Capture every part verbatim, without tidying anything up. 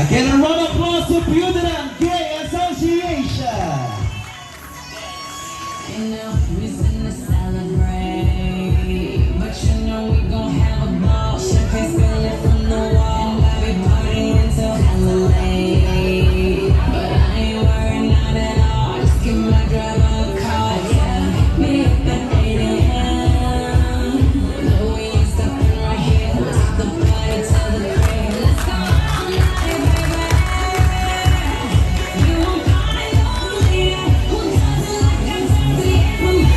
Get a round of applause to Duran Gay Association. Enough reason to celebrate, but you know we gon' have a ball. Champagne spilling from the wall, Bobby partying till hella late. But I ain't worried, not at all. Just give my driver a call, yeah. Meet up at eight A M No, we ain't stopping right here. We'll take the party to the crib. Let's go all night, baby. You won't party lonely. Who doesn't like that sexy for me?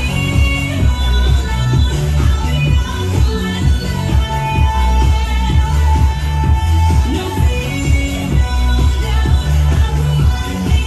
No fear, no doubt. I'm worth the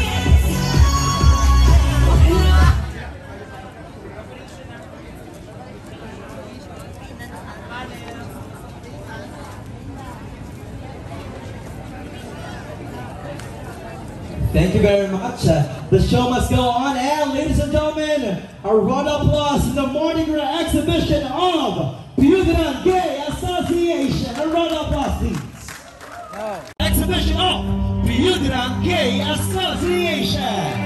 Thank you very much. The show must go on, and ladies and gentlemen, a round of applause in the Mardi Gras exhibition of Duran Gay Association. A round of applause, please. Exhibition of Duran Gay Association.